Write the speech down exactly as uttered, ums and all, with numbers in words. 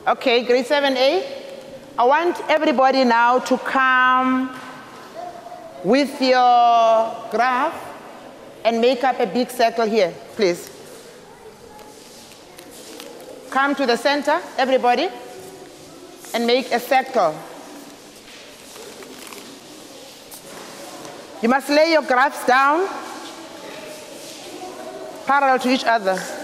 Okay, grade seven A. I want everybody now to come with your graph and make up a big circle here, please. Come to the center, everybody, and make a circle. You must lay your graphs down parallel to each other.